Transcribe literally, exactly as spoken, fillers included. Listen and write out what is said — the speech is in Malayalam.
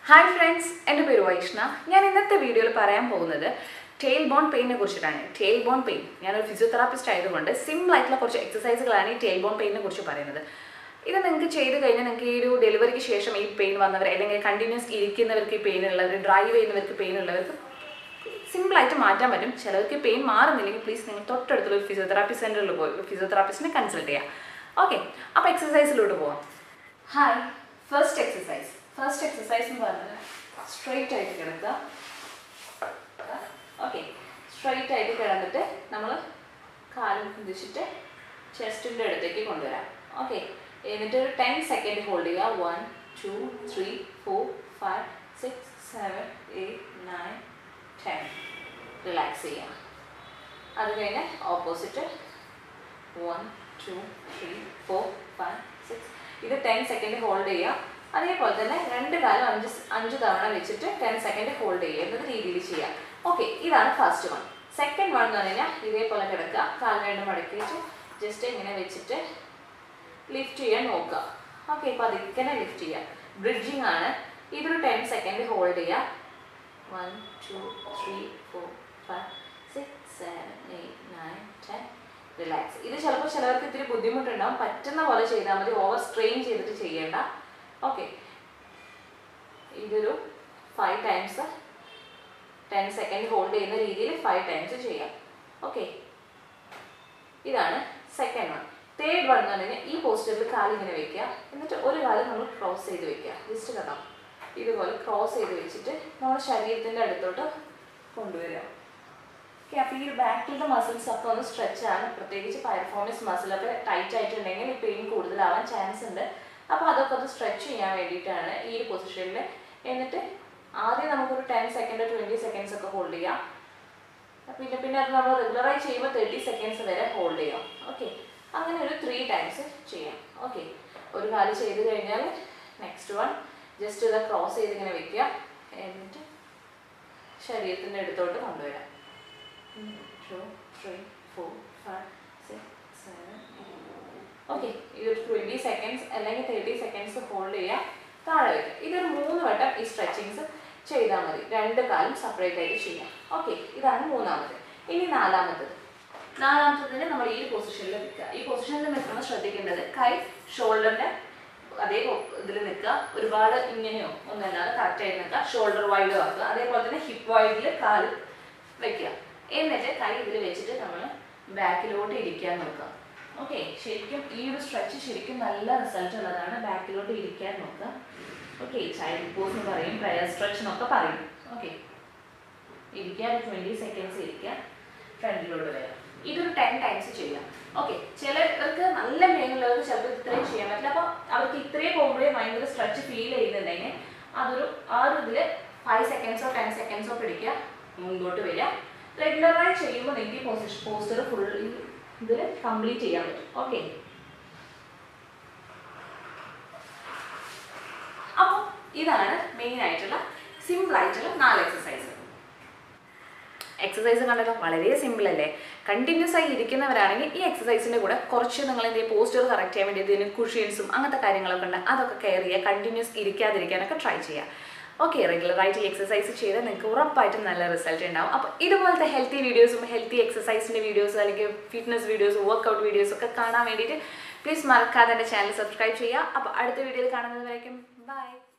Hi friends, എൻ്റെ പേര് വൈഷ്ണ. ഞാൻ ഇന്നത്തെ വീഡിയോയിൽ പറയാൻ പോകുന്നത് ടെയിൽ ബോൺ പെയിനെ കുറിച്ചിട്ടാണ്. ടെയിൽ ബോൺ പെയിൻ ഞാനൊരു ഫിസിയോതെറാപ്പിസ്റ്റ് ആയതുകൊണ്ട് സിമ്പിൾ ആയിട്ടുള്ള കുറച്ച് എക്സസൈസുകളാണ് ഈ ടെയിൽ ബോൺ പെയിനെ കുറിച്ച് പറയുന്നത്. ഇത് നിങ്ങൾക്ക് ചെയ്ത് കഴിഞ്ഞാൽ നിങ്ങൾക്ക് ഈ ഒരു ഡെലിവറിക്ക് ശേഷം ഈ പെയിൻ വന്നവർ അല്ലെങ്കിൽ കണ്ടിന്യൂസ് ഇരിക്കുന്നവർക്ക് ഈ പെയിൻ ഉള്ളവർ ഡ്രൈവ് ചെയ്യുന്നവർക്ക് പെയിൻ ഉള്ളവർക്ക് സിമ്പിളായിട്ട് മാറ്റാൻ പറ്റും. ചിലർക്ക് പെയിൻ മാറുന്നില്ലെങ്കിൽ പ്ലീസ് നിങ്ങൾ തൊട്ടടുത്തുള്ള ഒരു ഫിസിയോതെറാപ്പി സെൻറ്ററിൽ പോയി ഫിസിയോതെറാപ്പിസ്റ്റിനെ കൺസൾട്ട് ചെയ്യാം. ഓക്കെ, അപ്പോൾ എക്സസൈസിലോട്ട് പോവാം. Hi, first exercise first exercise എന്ന് പറഞ്ഞാൽ സ്ട്രെയിറ്റ് ആയിട്ട് കിടക്കുക. ഓക്കെ, സ്ട്രെയിറ്റ് ആയിട്ട് കിടന്നിട്ട് നമ്മൾ കാലും കുതിച്ചിട്ട് ചെസ്റ്റിൻ്റെ അടുത്തേക്ക് കൊണ്ടുവരാം. ഓക്കെ, എന്നിട്ട് ഒരു ടെൻ സെക്കൻഡ് ഹോൾഡ് ചെയ്യുക. One two three four five six seven eight nine ten relax ചെയ്യാം. അത് കഴിഞ്ഞ് opposite one two three four five six ഇത് ടെൻ സെക്കൻഡ് ഹോൾഡ് ചെയ്യുക. അതേപോലെ തന്നെ രണ്ട് കാലം അഞ്ച് അഞ്ച് തവണ വെച്ചിട്ട് ടെൻ സെക്കൻഡ് ഹോൾഡ് ചെയ്യുക എന്നത് രീതിയിൽ ചെയ്യാം. ഓക്കെ, ഇതാണ് ഫസ്റ്റ് വൺ. സെക്കൻഡ് വൺ എന്ന് പറഞ്ഞു കഴിഞ്ഞാൽ ഇതേപോലെ കിടക്കുക, കാൽ രണ്ട് മടക്കി വെച്ച് ജസ്റ്റ് ഇങ്ങനെ വെച്ചിട്ട് ലിഫ്റ്റ് ചെയ്യാൻ നോക്കുക. ഓക്കെ, ഇപ്പോൾ അതിങ്ങനെ ലിഫ്റ്റ് ചെയ്യുക. ബ്രിഡ്ജിങ് ആണ്. ഇതൊരു ടെൻ സെക്കൻഡ് ഹോൾഡ് ചെയ്യുക. One two three four five six seven eight nine ten relax. ഇത് ചിലപ്പോൾ ചിലവർക്ക് ഇത്തിരി ബുദ്ധിമുട്ടുണ്ടാവും. പറ്റുന്ന പോലെ ചെയ്താൽ മതി, ഓവർ സ്ട്രെയിൻ ചെയ്തിട്ട് ചെയ്യേണ്ട. ഓക്കെ, ഇതൊരു five times ten second hold ചെയ്യുന്ന രീതിയിൽ ഫൈവ് ടൈംസ് ചെയ്യാം. ഓക്കെ, ഇതാണ് സെക്കൻഡ് വൺ. തേർഡ് വൺ എന്ന് പറഞ്ഞാൽ ഈ പോസ്റ്ററിൽ കാലിങ്ങനെ വെക്കുക. എന്നിട്ട് ഒരു കാലം നമ്മൾ ക്രോസ് ചെയ്ത് വെക്കുക. ജസ്റ്റ് കഥ ഇതുപോലെ ക്രോസ് ചെയ്ത് വെച്ചിട്ട് നമ്മുടെ ശരീരത്തിൻ്റെ അടുത്തോട്ട് കൊണ്ടുവരിക. ഓക്കെ, അപ്പോൾ ഈ ബാക്കിലുള്ള മസിൽസ് ഒക്കെ ഒന്ന് സ്ട്രെച്ച് ആണ്. പ്രത്യേകിച്ച് പൈർഫോമൻസ് മസിലൊക്കെ ടൈറ്റ് ആയിട്ടുണ്ടെങ്കിൽ ഈ പെയിൻ കൂടുതലാവാൻ ചാൻസ് ഉണ്ട്. അപ്പോൾ അതൊക്കെ ഒന്ന് സ്ട്രെച്ച് ചെയ്യാൻ വേണ്ടിയിട്ടാണ് ഈ ഒരു പൊസിഷനിൽ. എന്നിട്ട് ആദ്യം നമുക്കൊരു ടെൻ സെക്കൻഡ് ട്വൻറ്റി സെക്കൻഡ്സ് ഒക്കെ ഹോൾഡ് ചെയ്യാം. പിന്നെ പിന്നെ അത് നമ്മൾ റെഗുലറായി ചെയ്യുമ്പോൾ തേർട്ടി സെക്കൻഡ്സ് വരെ ഹോൾഡ് ചെയ്യാം. ഓക്കെ, അങ്ങനെ ഒരു ത്രീ ടൈംസ് ചെയ്യാം. ഓക്കെ, ഒരു കാല് ചെയ്ത് കഴിഞ്ഞാൽ നെക്സ്റ്റ് വൺ ജസ്റ്റ് ഇത് ക്രോസ് ചെയ്ത് ഇങ്ങനെ വെക്കുക. എന്നിട്ട് ശരീരത്തിൻ്റെ അടുത്തോട്ട് കൊണ്ടുവരാം. Two three four five six seven okay, ഇതൊരു ട്വൻറ്റി സെക്കൻഡ്സ് അല്ലെങ്കിൽ തേർട്ടി സെക്കൻഡ്സ് ഹോൾഡ് ചെയ്യുക, താഴെ വയ്ക്കുക. ഇതൊരു മൂന്ന് വട്ടം ഈ സ്ട്രെച്ചിങ്സ് ചെയ്താൽ മതി. രണ്ട് കാലും സെപ്പറേറ്റ് ആയിട്ട് ചെയ്യാം. ഓക്കെ, ഇതാണ് മൂന്നാമത്. ഇനി നാലാമത്തത് നാലാമത്തതിന് നമ്മൾ ഈ പൊസിഷനിൽ നിൽക്കുക. ഈ പൊസിഷനിൽ നിൽക്കുമ്പോൾ ശ്രദ്ധിക്കേണ്ടത് കൈ ഷോൾഡറിൻ്റെ അതേ ഇതിൽ നിൽക്കുക. ഒരുപാട് ഇങ്ങനെയോ ഒന്നല്ലാതെ കറക്റ്റായിട്ട് നിൽക്കുക. ഷോൾഡർ വൈഡ് ആക്കുക. അതേപോലെ തന്നെ ഹിപ്പ് വൈഡിൽ കാല് വയ്ക്കുക. എന്നിട്ട് കൈ ഇതിൽ വെച്ചിട്ട് നമ്മൾ ബാക്കിലോട്ട് ഇരിക്കാൻ നോക്കുക. ഓക്കെ, ശരിക്കും ഈ ഒരു സ്ട്രെച്ച് ശരിക്കും നല്ല റിസൾട്ട് ഉള്ളതാണ്. ബാക്കിലോട്ട് ഇരിക്കാൻ നോക്കുക. ഓക്കെ, ചൈൽഡ് പോസ് എന്ന് പറയും, പ്രയർ സ്ട്രെച്ച് എന്നൊക്കെ പറയും. ഓക്കെ, ഇരിക്കുക. ട്വൻറ്റി സെക്കൻഡ്സ് ഇരിക്കുക, ഫ്രണ്ടിലോട്ട് വരാം. ഇതൊരു ടെൻ ടൈംസ് ചെയ്യാം. ഓക്കെ, ചിലർക്ക് നല്ല മേഖലകൾക്ക് ചിലപ്പോൾ ഇത്രയും ചെയ്യാൻ പറ്റില്ല. അപ്പോൾ അവർക്ക് ഇത്രയും പോകുമ്പോഴേ ഭയങ്കര സ്ട്രെച്ച് ഫീൽ ചെയ്യുന്നുണ്ടെങ്കിൽ അതൊരു ആ ഒരു ഇതിൽ ഫൈവ് സെക്കൻഡ്സോ ടെൻ സെക്കൻഡ്സോ പിടിക്കുക, മുൻപോട്ട് വരിക. റെഗുലറായി ചെയ്യുമ്പോൾ നിങ്ങൾക്ക് ഈ പൊസിഷൻ പോസ്റ്റർ ഫുൾ ഇതിൽ കംപ്ലീറ്റ് ചെയ്യാൻ പറ്റും. ഓക്കെ, അപ്പോൾ ഇതാണ് മെയിൻ ആയിട്ടുള്ള സിമ്പിൾ ആയിട്ടുള്ള നാല് എക്സസൈസ്. എക്സസൈസ് കണ്ടല്ലോ, വളരെ സിമ്പിൾ അല്ലേ? കണ്ടിന്യൂസ് ആയി ഇരിക്കുന്നവരാണെങ്കിൽ ഈ എക്സസൈസിൻ്റെ കൂടെ കുറച്ച് നിങ്ങൾ എന്തെങ്കിലും പോസ്റ്റർ കറക്റ്റ് ചെയ്യാൻ വേണ്ടി ഇതിന് കുഷ്യൻസും അങ്ങനത്തെ കാര്യങ്ങളൊക്കെ ഉണ്ട്, അതൊക്കെ കെയർ ചെയ്യുക. കണ്ടിന്യൂസ് ഇരിക്കാതിരിക്കാനൊക്കെ ട്രൈ ചെയ്യുക. ഓക്കെ, റെഗുലറായിട്ട് ഈ എക്സസൈസ് ചെയ്താൽ നിങ്ങൾക്ക് ഉറപ്പായിട്ടും നല്ല റിസൾട്ട് ഉണ്ടാവും. അപ്പോൾ ഇതുപോലത്തെ ഹെൽത്തി വീഡിയോസും ഹെൽത്തി എക്സസൈസിൻ്റെ വീഡിയോസ് അല്ലെങ്കിൽ ഫിറ്റ്നസ് വീഡിയോസ് വർക്കൗട്ട് വീഡിയോസ് ഒക്കെ കാണാൻ വേണ്ടിയിട്ട് പ്ലീസ് മറക്കാതെ എൻ്റെ ചാനൽ സബ്സ്ക്രൈബ് ചെയ്യുക. അപ്പോൾ അടുത്ത വീഡിയോയിൽ കാണുന്നത് വരയ്ക്കും ബൈ.